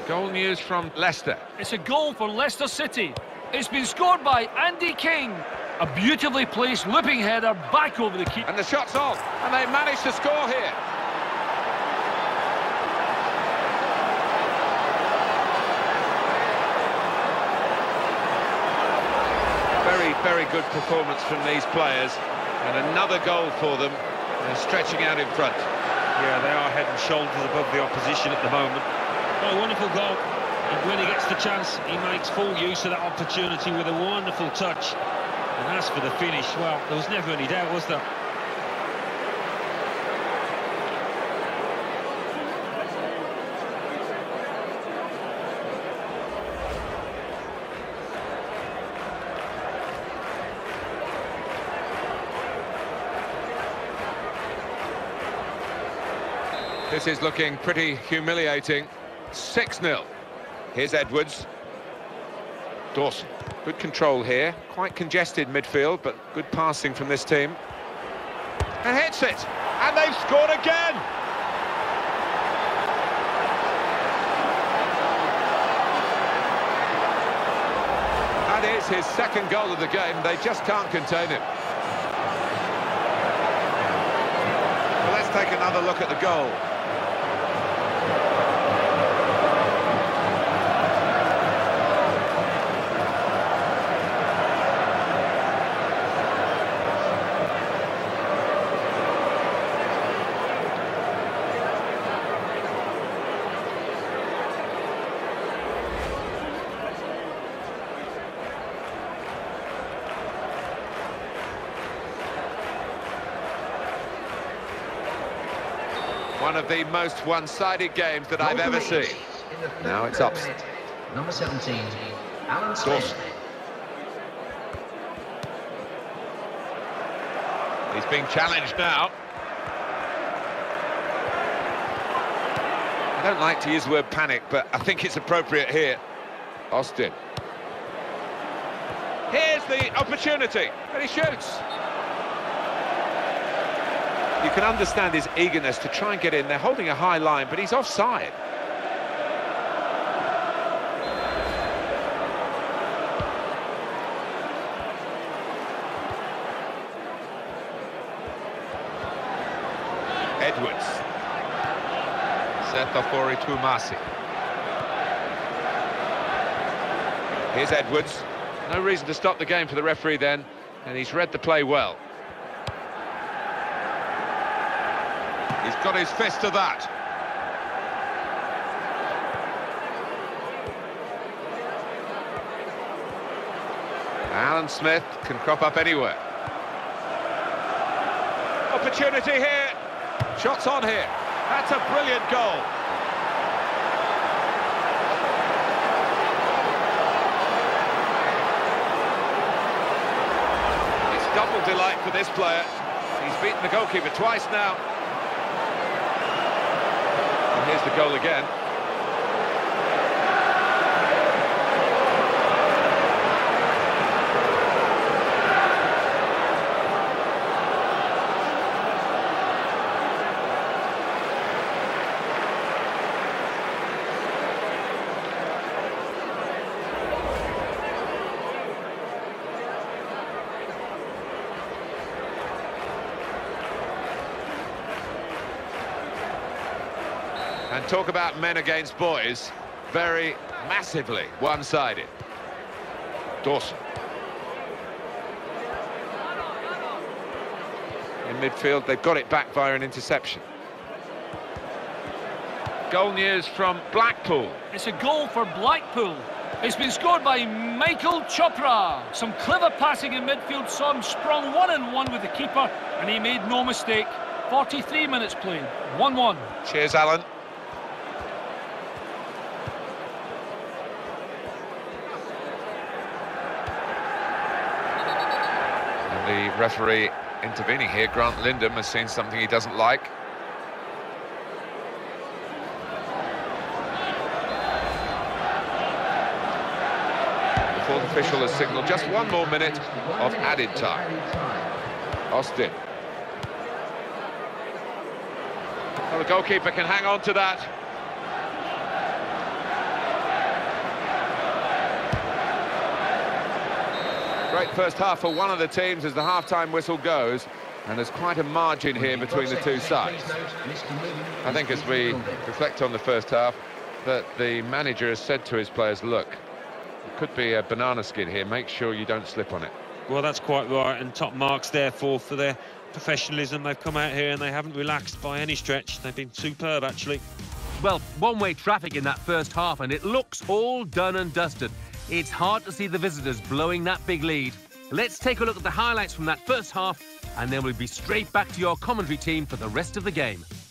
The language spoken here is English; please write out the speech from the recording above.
Goal news from Leicester. It's a goal for Leicester City. It's been scored by Andy King. A beautifully placed looping header back over the keeper. And the shot's on, and they managed to score here. Very good performance from these players. And another goal for them. They're stretching out in front. Yeah, they are head and shoulders above the opposition at the moment. Oh, wonderful goal. And when he gets the chance, he makes full use of that opportunity with a wonderful touch. And as for the finish, well, there was never any doubt, was there? This is looking pretty humiliating. 6-0. Here's Edwards. Dawson. Good control here. Quite congested midfield, but good passing from this team. And hits it. And they've scored again. That is his second goal of the game. They just can't contain him. Well, let's take another look at the goal. One of the most one-sided games that I've ever seen. Now it's up. Number 17, Alan Smith. He's being challenged now. I don't like to use the word panic, but I think it's appropriate here. Austin. Here's the opportunity, and he shoots. You can understand his eagerness to try and get in. They're holding a high line, but he's offside. Edwards. Setafori Tumasi. Here's Edwards. No reason to stop the game for the referee then, and he's read the play well. He's got his fist to that. Alan Smith can crop up anywhere. Opportunity here. Shots on here. That's a brilliant goal. It's double delight for this player. He's beaten the goalkeeper twice now. Here's the goal again. And talk about men against boys, very massively one-sided. Dawson. In midfield, they've got it back via an interception. Goal news from Blackpool. It's a goal for Blackpool. It's been scored by Michael Chopra. Some clever passing in midfield saw him sprung one-on-one with the keeper, and he made no mistake. 43 minutes played, 1-1. Cheers, Alan. The referee intervening here, Grant Lindham, has seen something he doesn't like. The fourth official has signalled just one more minute of added time. Austin. Well, the goalkeeper can hang on to that. Great first half for one of the teams as the half-time whistle goes, and there's quite a margin here between the two sides. I think as we reflect on the first half, that the manager has said to his players, look, it could be a banana skin here, make sure you don't slip on it. Well, that's quite right, and top marks therefore for their professionalism. They've come out here and they haven't relaxed by any stretch. They've been superb, actually. Well, one-way traffic in that first half, and it looks all done and dusted. It's hard to see the visitors blowing that big lead. Let's take a look at the highlights from that first half, and then we'll be straight back to your commentary team for the rest of the game.